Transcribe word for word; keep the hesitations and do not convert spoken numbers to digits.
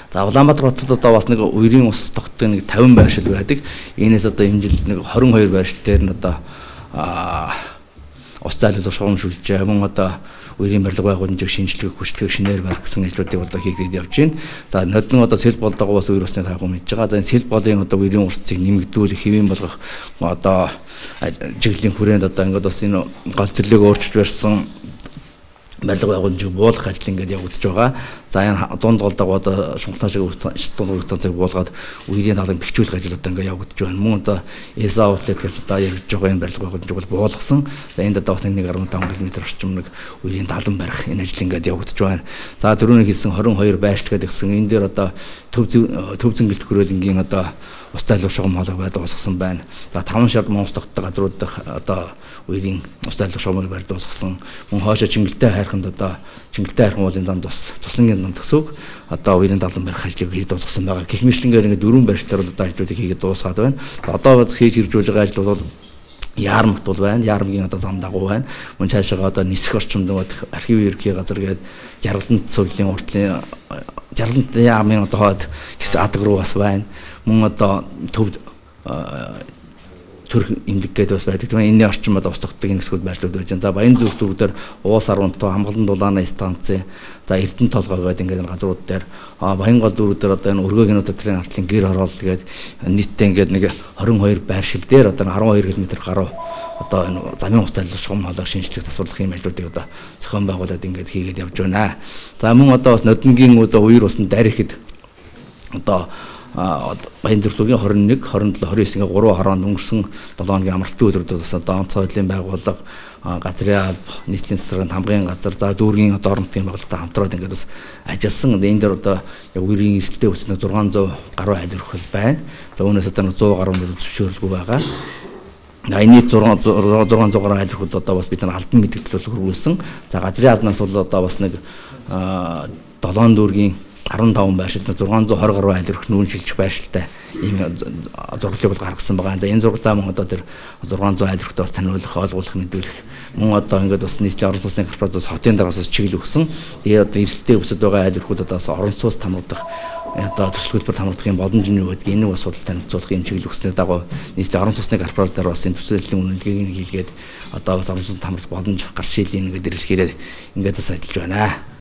За Улаанбаатар хотод одоо бас нэг үерийн ус тогтдог нэг тавин байршил байдаг. Энээс одоо энэ жил нэг хорин хоёр байршил дээр нь одоо ус зайлуулах шугамшуулж мөн одоо үерийн барилга байгууламжийг шинжилгээ хүчлэгийг шинээр барих гэсэн ажлуудыг одоо хийгдэж явж байна. За нодон одоо сэл болдогоо бас үер усны таагүй мэдж байгаа. За энэ сэл болын одоо үерийн урсцыг нэмэгдүүлэх, хэвийн болгох одоо чиглэлийн хүрээнд одоо ингээд бас энэ гол төрлөг өөрчилж барьсан барилга байгууламжийг буулгах ажил ингээд явагдаж байгаа. За энэ дунд голдог одоо шунхлаа шиг дунд голдог буулгаад үерийн талын бэхжүүлэх ажил одоо ингээд явагдаж байна. Мөн одоо эс аутлет гэж одоо явж байгаа энэ барилга байгууламжийг бол буулгасан. За энд одоо бас нэг нэг арван таван километр орчим нэг үерийн талан барих энэ ажил ингээд явагдаж байна. За дөрөвний хэлсэн хорин хоёр байршил гэдэг гисэн энэ дээр одоо төв төв зэнгэлт хөрөөлөнгийн одоо ус зайлуулах шугам хоолой байд уусгасан байна. За таван шар Монгол тогтдог газрууд дах одоо үерийн ус зайлуулах шугамыг барьд уусгасан. Мөн хоошо Чингэлтэй хайрханд одоо Чингэлтэй хайрхан уулын зам тус туслангийн зам төсөв одоо үерийн далан барих ажлыг хийж дуусгасан байгаа. Гэх мэтлэнгээр ингээд дөрвөн байршлаар одоо ажлуудыг хийгээд дуусгаад байна. Одоо хийж хэрэгжүүлж байгаа ажил бол Яармт бол байна. Яармгийн одоо зам дагуу байна. Мөн цаашаа одоо нисэх орчимд архив ерхий газар гээд Жаргалант сувлын уртлын Жаргалант яамын одоо хоод хэсэг адаг руу бас байна. Мөн одоо төвд төрх имлэг гэдэг бас байдаг. Тийм энэний орчим одоо ус тогтдог энэ хэсгүүд байрлууд байж байна. За Баян зүг дүүргээр уус аравнтоо Хамгалан дулааны станцын за Эрдэнэ толгой гэдэг ингээд газрууд дээр Баян гол дүүргээр одоо энэ өргөгийн өдрийн артлын гэр хороол гээд нийтдээ ингээд нэг хорин хоёр байршил дээр одоо арван хоёр километр гаруй одоо энэ замын ус зайлуулах шугам хоолойг шинжлэх засварлах юм ажлуудыг одоо зохион байгуулад ингээд хийгээд явж байна. За мөн одоо бас нодонгийн одоо үер усны дарихад одоо Баян зүрдүүргийн хорин нэг, хорин долоо, хорин девять ингээ гурван хороонд өнгөрсөн долоо хоногийн амралтын өдрүүдээс одоо онц соёлын байгууллага, газрын алба, нийслэлийн засварын хамгаалын газар, за дүүргийн одоо орон нутгийн байгууллагатай хамтраад ингээд бас ажилласан. Энэ дээр одоо яг үерийн эсэлтэй үс нэг зургаан зуун гаруй айл өрхөл байна. За үүнээс одоо сто гаруй зөвшөөрлгүй байгаа. Энэний зургаан зургаан зуун гаруй айл өрхөд одоо бас бид нар албан мэдээлэл хөрвүүлсэн. За газрын албанаас бол одоо бас нэг долоон дүүргийн арван таван байршилд зургаан зуун хорин гаруй айл өрх нүүн шилжих байршилтай ийм зурглалыг бол гаргасан байгаа. За энэ зурглаа мөн одоо тэр зургаан зуун айл өрхтөө бас таниулах, ойлгуулах, мэдүүлэх. Мөн одоо ингээд бас нийслэлийн орон сууцны корпорацаас хотын дараасаас чиглэл өгсөн. Тэгээ одоо эрсдэлтэй өсөд байгаа айл өрхүүд одоо орон сууц хамгаалах одоо төсөл хөтөлбөр хамгаалах юм боломж нь юу гэдэг энийг бас судал танилцуулах юм чиглэл өгснээр дагуу нийслэлийн орон сууцны корпорац дараа бас энэ төсөөллийн үнэлгээг хийлгээд одоо бас орон сууцнд хамгаалах боломж гарч шийлийн ингээд эрэлхээрээ ингээд бас ажиллаж байна.